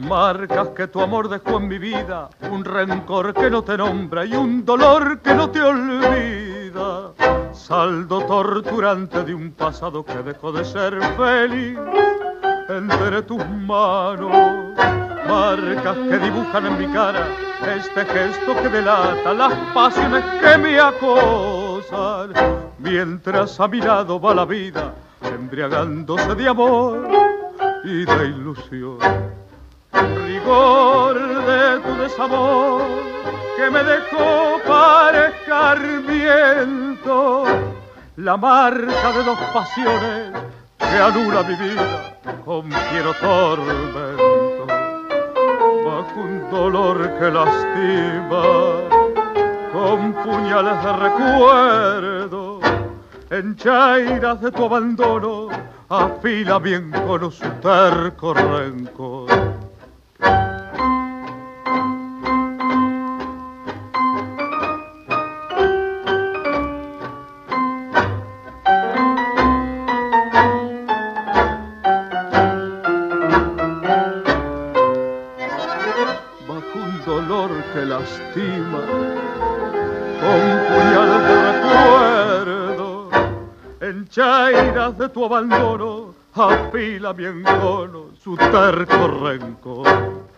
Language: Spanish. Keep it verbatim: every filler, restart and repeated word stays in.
Marcas que tu amor dejó en mi vida, un rencor que no te nombra y un dolor que no te olvida. Saldo torturante de un pasado que dejó de ser feliz entre tus manos. Marcas que dibujan en mi cara este gesto que delata las pasiones que me acosan. Mientras a mi lado va la vida, embriagándose de amor y de ilusión. Rigor de tu desamor que me dejó para escarmiento, la marca de dos pasiones que anula mi vida con fiero tormento. Bajo un dolor que lastima, con puñales de recuerdo, en chairas de tu abandono, afila mi encono su terco rencor. Bajo un dolor que lastima, con puñales de recuerdo, en chairas de tu abandono, afila mi encono su terco rencor.